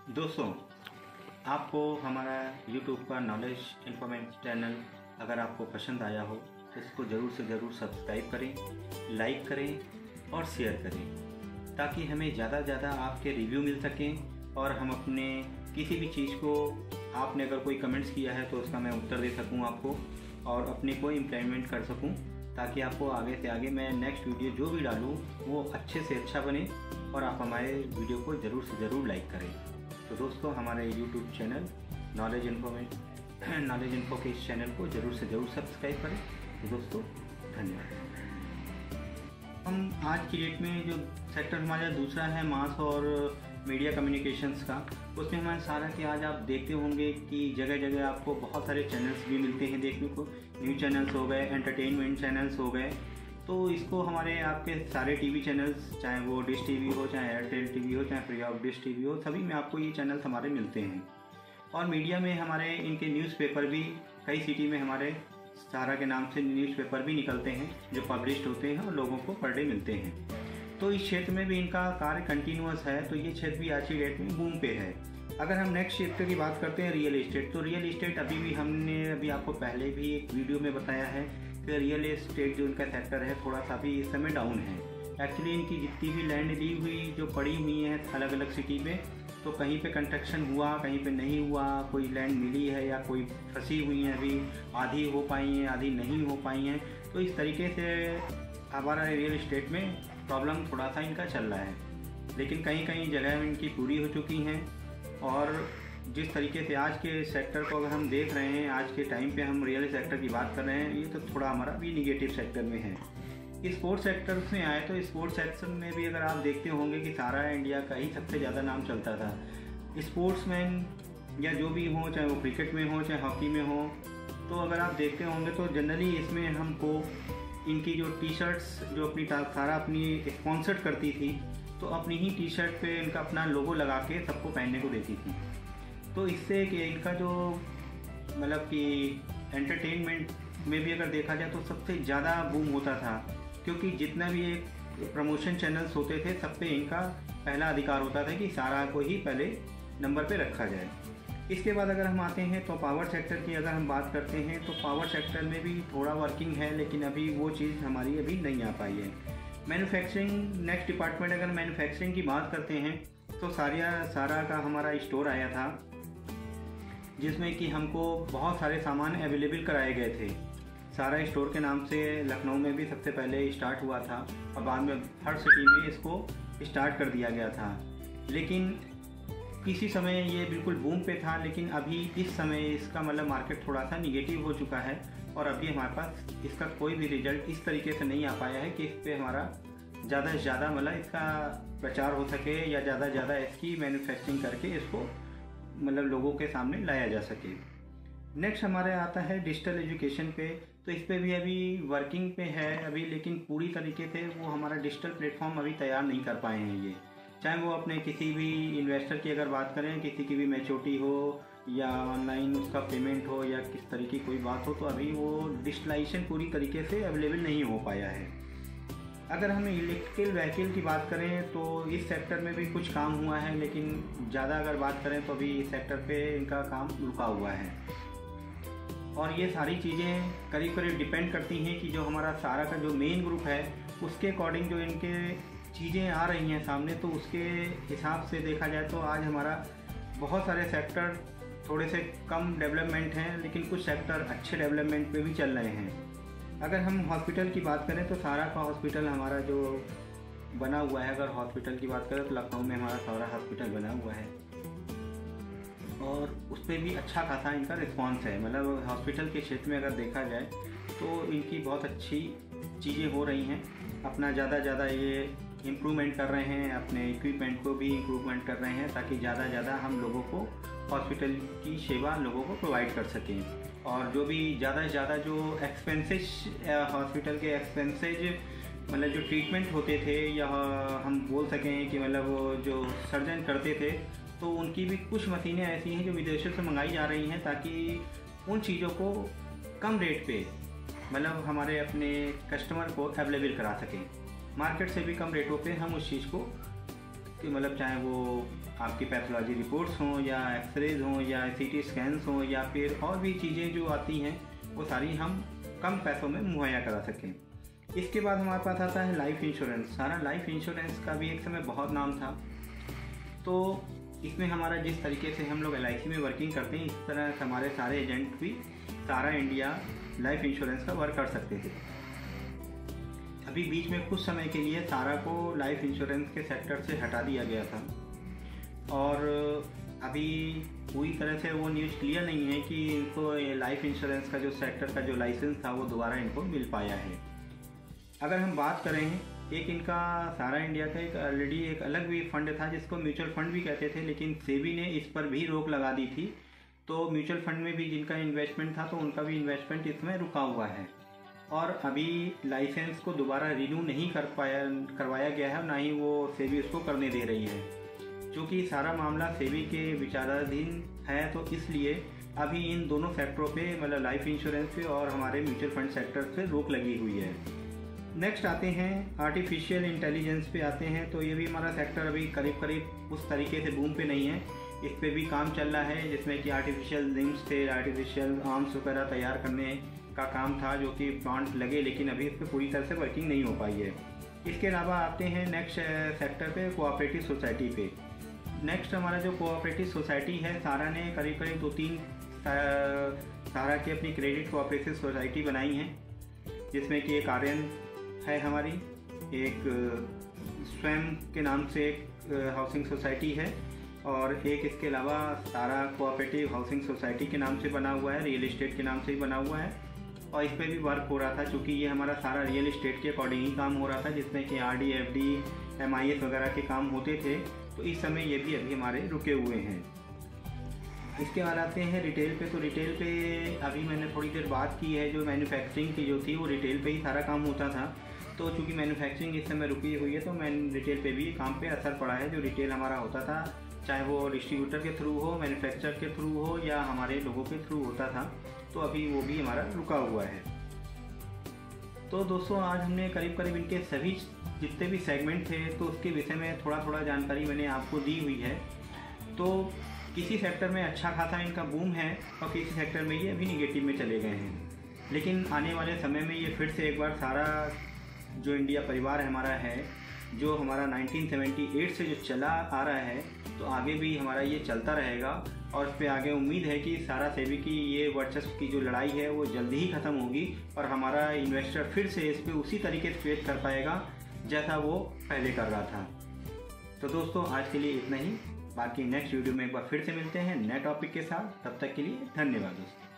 दोस्तों, आपको हमारा YouTube का नॉलेज इन्फॉर्मेशन चैनल अगर आपको पसंद आया हो तो इसको ज़रूर से ज़रूर सब्सक्राइब करें, लाइक करें और शेयर करें ताकि हमें ज़्यादा से ज़्यादा आपके रिव्यू मिल सकें और हम अपने किसी भी चीज़ को आपने अगर कोई कमेंट्स किया है तो उसका मैं उत्तर दे सकूं आपको और अपने को इम्प्लीमेंट कर सकूं ताकि आपको आगे से आगे मैं नेक्स्ट वीडियो जो भी डालूं वो अच्छे से अच्छा बने और आप हमारे वीडियो को ज़रूर से ज़रूर लाइक करें। तो दोस्तों, हमारे यूट्यूब चैनल नॉलेज इन्फो के इस चैनल को ज़रूर से ज़रूर सब्सक्राइब करें। तो दोस्तों, धन्यवाद। हम आज की डेट में जो सेक्टर हमारा दूसरा है मास और मीडिया कम्युनिकेशंस का, उसमें हमारे सारा के आज आप देखते होंगे कि जगह जगह आपको बहुत सारे चैनल्स भी मिलते हैं देखने को। न्यूज़ चैनल्स हो गए, एंटरटेनमेंट चैनल्स हो गए, तो इसको हमारे आपके सारे टीवी चैनल्स, चाहे वो डिश टीवी हो, चाहे एयरटेल टीवी हो, चाहे फ्री ऑफ डिश टीवी हो, सभी में आपको ये चैनल्स हमारे मिलते हैं। और मीडिया में हमारे इनके न्यूज़पेपर भी कई सिटी में हमारे सारा के नाम से न्यूज़पेपर भी निकलते हैं जो पब्लिश्ड होते हैं और लोगों को पर डे मिलते हैं। तो इस क्षेत्र में भी इनका कार्य कंटिन्यूअस है, तो ये क्षेत्र भी आज की डेट में बूम पे है। अगर हम नेक्स्ट क्षेत्र की बात करते हैं रियल एस्टेट, तो रियल एस्टेट अभी आपको पहले भी एक वीडियो में बताया है कि रियल एस्टेट जो इनका सेक्टर है थोड़ा सा भी इस समय डाउन है। एक्चुअली इनकी जितनी भी लैंड ली हुई जो पड़ी हुई है अलग अलग सिटी में, तो कहीं पे कंस्ट्रक्शन हुआ, कहीं पे नहीं हुआ, कोई लैंड मिली है या कोई फंसी हुई है, अभी आधी हो पाई हैं, आधी नहीं हो पाई हैं। तो इस तरीके से हमारा रियल एस्टेट में प्रॉब्लम थोड़ा सा इनका चल रहा है, लेकिन कहीं कहीं जगह इनकी पूरी हो चुकी हैं। और जिस तरीके से आज के सेक्टर को अगर हम देख रहे हैं, आज के टाइम पे हम रियल सेक्टर की बात कर रहे हैं, ये तो थोड़ा हमारा भी निगेटिव सेक्टर में है। स्पोर्ट्स सेक्टर में आए तो स्पोर्ट्स सेक्टर में भी अगर आप देखते होंगे कि सारा इंडिया का ही सबसे ज़्यादा नाम चलता था। स्पोर्ट्समैन या जो भी हो, चाहे वो क्रिकेट में हो चाहे हॉकी में हो, तो अगर आप देखते होंगे तो जनरली इसमें हमको इनकी जो टी शर्ट्स जो अपनी सारा अपनी स्पॉन्सर करती थी, तो अपनी ही टी शर्ट पे इनका अपना लोगो लगा के सबको पहनने को देती थी। तो इससे कि इनका जो मतलब कि एंटरटेनमेंट में भी अगर देखा जाए तो सबसे ज़्यादा बूम होता था, क्योंकि जितना भी एक प्रमोशन चैनल्स होते थे सब पे इनका पहला अधिकार होता था कि सारा को ही पहले नंबर पे रखा जाए। इसके बाद अगर हम आते हैं तो पावर सेक्टर की अगर हम बात करते हैं तो पावर सेक्टर में भी थोड़ा वर्किंग है, लेकिन अभी वो चीज़ हमारी अभी नहीं आ पाई है। मैन्युफैक्चरिंग नेक्स्ट डिपार्टमेंट, अगर मैन्युफैक्चरिंग की बात करते हैं तो सारा का हमारा स्टोर आया था जिसमें कि हमको बहुत सारे सामान अवेलेबल कराए गए थे। सारा स्टोर के नाम से लखनऊ में भी सबसे पहले स्टार्ट हुआ था और बाद में हर सिटी में इसको स्टार्ट कर दिया गया था। लेकिन किसी समय ये बिल्कुल बूम पे था, लेकिन अभी इस समय इसका मतलब मार्केट थोड़ा सा निगेटिव हो चुका है और अभी हमारे पास इसका कोई भी रिजल्ट इस तरीके से नहीं आ पाया है कि इस पर हमारा ज़्यादा से ज़्यादा मतलब इसका प्रचार हो सके या ज़्यादा से ज़्यादा इसकी मैन्युफैक्चरिंग करके इसको मतलब लोगों के सामने लाया जा सके। नेक्स्ट हमारे आता है डिजिटल एजुकेशन पे, तो इस पे भी अभी वर्किंग पे है अभी, लेकिन पूरी तरीके से वो हमारा डिजिटल प्लेटफॉर्म अभी तैयार नहीं कर पाए हैं ये। चाहे वो अपने किसी भी इन्वेस्टर की अगर बात करें, किसी की भी मैच्योरिटी हो या ऑनलाइन उसका पेमेंट हो या किस तरीके की कोई बात हो, तो अभी वो डिजिटलाइजेशन पूरी तरीके से अवेलेबल नहीं हो पाया है। अगर हम इलेक्ट्रिकल व्हीकल की बात करें तो इस सेक्टर में भी कुछ काम हुआ है, लेकिन ज़्यादा अगर बात करें तो अभी इस सेक्टर पे इनका काम रुका हुआ है। और ये सारी चीज़ें करीब करीब डिपेंड करती हैं कि जो हमारा सारा का जो मेन ग्रुप है उसके अकॉर्डिंग जो इनके चीज़ें आ रही हैं सामने, तो उसके हिसाब से देखा जाए तो आज हमारा बहुत सारे सेक्टर थोड़े से कम डेवलपमेंट हैं, लेकिन कुछ सेक्टर अच्छे डेवलपमेंट पे भी चल रहे हैं। अगर हम हॉस्पिटल की बात करें तो सारा का हॉस्पिटल हमारा जो बना हुआ है, अगर हॉस्पिटल की बात करें तो लखनऊ में हमारा सारा हॉस्पिटल बना हुआ है और उस पर भी अच्छा खासा इनका रिस्पांस है। मतलब हॉस्पिटल के क्षेत्र में अगर देखा जाए तो इनकी बहुत अच्छी चीज़ें हो रही हैं, अपना ज़्यादा ये इम्प्रूवमेंट कर रहे हैं, अपने इक्विपमेंट को भी इम्प्रूवमेंट कर रहे हैं ताकि ज़्यादा हम लोगों को हॉस्पिटल की सेवा लोगों को प्रोवाइड कर सकें। और जो भी ज़्यादा से ज़्यादा जो एक्सपेंसेस हॉस्पिटल के एक्सपेंसेज मतलब जो ट्रीटमेंट होते थे या हम बोल सकें कि मतलब वो जो सर्जन करते थे, तो उनकी भी कुछ मशीनें ऐसी हैं जो विदेशों से मंगाई जा रही हैं ताकि उन चीज़ों को कम रेट पे मतलब हमारे अपने कस्टमर को अवेलेबल करा सकें। मार्केट से भी कम रेटों पे हम उस चीज़ को कि मतलब चाहे वो आपकी पैथोलॉजी रिपोर्ट्स हों या एक्सरेज हों या सीटी स्कैन्स हों या फिर और भी चीज़ें जो आती हैं वो सारी हम कम पैसों में मुहैया करा सकें। इसके बाद हमारे पास आता है लाइफ इंश्योरेंस। सारा लाइफ इंश्योरेंस का भी एक समय बहुत नाम था। तो इसमें हमारा जिस तरीके से हम लोग LIC में वर्किंग करते हैं, इस तरह से हमारे सारे एजेंट भी सारा इंडिया लाइफ इंश्योरेंस का वर्क कर सकते थे। अभी बीच में कुछ समय के लिए सारा को लाइफ इंश्योरेंस के सेक्टर से हटा दिया गया था और अभी पूरी तरह से वो न्यूज़ क्लियर नहीं है कि इनको लाइफ इंश्योरेंस का जो सेक्टर का जो लाइसेंस था वो दोबारा इनको मिल पाया है। अगर हम बात करें, एक इनका सारा इंडिया का एक ऑलरेडी एक अलग भी फंड था जिसको म्यूचुअल फंड भी कहते थे, लेकिन सेबी ने इस पर भी रोक लगा दी थी। तो म्यूचुअल फंड में भी जिनका इन्वेस्टमेंट था तो उनका भी इन्वेस्टमेंट इसमें रुका हुआ है और अभी लाइसेंस को दोबारा रिन्यू नहीं करवाया गया है, ना ही वो सेबी उसको करने दे रही है। क्योंकि सारा मामला सेबी के विचाराधीन है तो इसलिए अभी इन दोनों सेक्टरों पे मतलब लाइफ इंश्योरेंस पे और हमारे म्यूचुअल फंड सेक्टर पे रोक लगी हुई है। नेक्स्ट आते हैं आर्टिफिशियल इंटेलिजेंस पे आते हैं। तो ये भी हमारा सेक्टर अभी करीब उस तरीके से बूम पे नहीं है। इस पे भी काम चल रहा है जिसमें कि आर्टिफिशियल लिम्स थे, आर्टिफिशियल आर्म्स वगैरह तैयार करने का काम था जो कि प्लांट लगे, लेकिन अभी इस पर पूरी तरह से वर्किंग नहीं हो पाई है। इसके अलावा आते हैं नेक्स्ट सेक्टर पे कोऑपरेटिव सोसाइटी पे। नेक्स्ट हमारा जो कोऑपरेटिव सोसाइटी है, सारा ने करीब 2-3 सारा की अपनी क्रेडिट कोऑपरेटिव सोसाइटी बनाई हैं, जिसमें कि एक आर्यन है हमारी, एक स्वयं के नाम से एक हाउसिंग सोसाइटी है और एक इसके अलावा सारा कोऑपरेटिव हाउसिंग सोसाइटी के नाम से बना हुआ है, रियल इस्टेट के नाम से ही बना हुआ है। और इस पर भी वर्क हो रहा था क्योंकि ये हमारा सारा रियल इस्टेट के अकॉर्डिंग ही काम हो रहा था, जिसमें कि RD, FD, MIS वगैरह के काम होते थे। तो इस समय ये भी अभी हमारे रुके हुए हैं। इसके बाद आते हैं रिटेल पे। तो रिटेल पे अभी मैंने थोड़ी देर बात की है, जो मैन्युफैक्चरिंग की जो थी वो रिटेल पे ही सारा काम होता था। तो चूँकि मैन्युफैक्चरिंग इस समय रुकी हुई है तो रिटेल पे भी काम पे असर पड़ा है। जो रिटेल हमारा होता था, चाहे वो डिस्ट्रीब्यूटर के थ्रू हो, मैन्युफैक्चर के थ्रू हो या हमारे लोगों के थ्रू होता था, तो अभी वो भी हमारा रुका हुआ है। तो दोस्तों आज हमने करीब इनके सभी जितने भी सेगमेंट थे तो उसके विषय में थोड़ा जानकारी मैंने आपको दी हुई है। तो किसी सेक्टर में अच्छा खासा इनका बूम है और किसी सेक्टर में ये अभी निगेटिव में चले गए हैं, लेकिन आने वाले समय में ये फिर से एक बार सारा जो इंडिया परिवार हमारा है, जो हमारा 1978 से जो चला आ रहा है, तो आगे भी हमारा ये चलता रहेगा और इस पर आगे उम्मीद है कि सारा सेबी की ये वर्चस्व की जो लड़ाई है वो जल्दी ही ख़त्म होगी और हमारा इन्वेस्टर फिर से इस पर उसी तरीके से ट्रेड कर पाएगा जैसा वो पहले कर रहा था। तो दोस्तों आज के लिए इतना ही, बाकी नेक्स्ट वीडियो में एक बार फिर से मिलते हैं नए टॉपिक के साथ। तब तक के लिए धन्यवाद दोस्तों।